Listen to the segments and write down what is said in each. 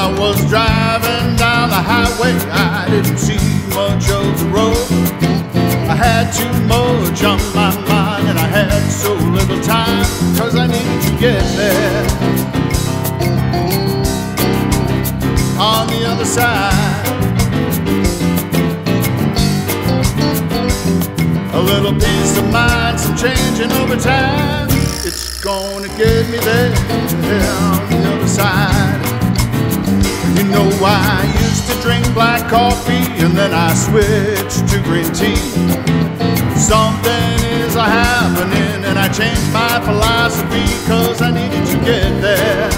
I was driving down the highway, I didn't see much of the road. I had too much on my mind and I had so little time, 'cause I needed to get there. On the other side, a little peace of mind, some changing over time. It's gonna get me there on the other side. You know, I used to drink black coffee and then I switched to green tea. Something is happening and I changed my philosophy, 'cause I needed to get there.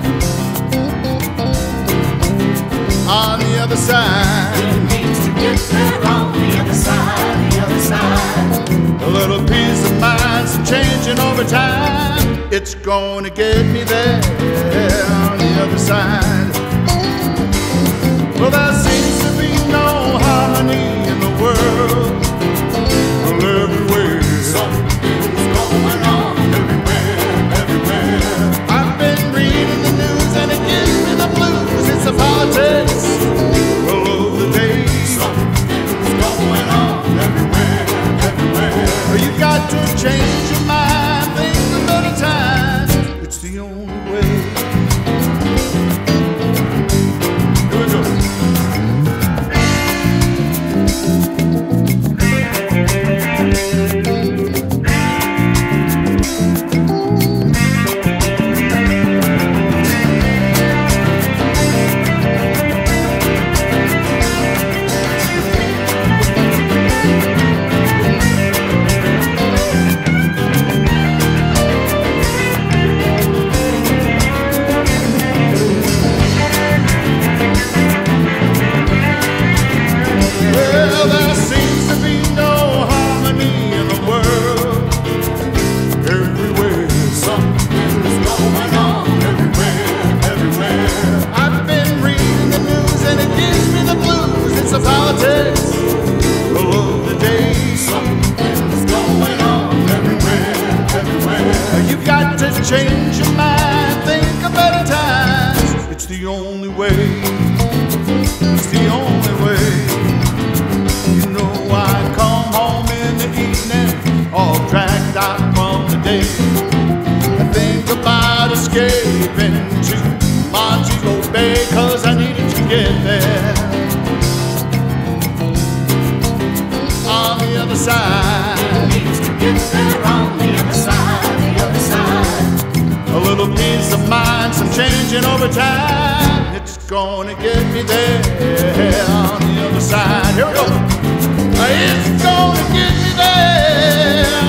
On the other side, it means to get there on the other side, the other side. A little peace of mind, some changing over time. It's gonna get me there on the other side. Well, there seems to be no harmony in the world. Well, everywhere something's going on, everywhere, everywhere. I've been reading the news and it gives me the blues. It's the politics all over the day. Something's going on, everywhere, everywhere. You got to change your mind, think a better time. It's the only way. Here we go. Change your mind, think of better times. It's the only way. It's the only way. You know, I come home in the evening, all dragged out from the day. I think about escaping to Montego Bay, 'cause I needed to get there. On the other side, it needs to get there on the other side, the other side. A little peace of mind, some changing over time. It's gonna get me there on the other side. Here we go. It's gonna get me there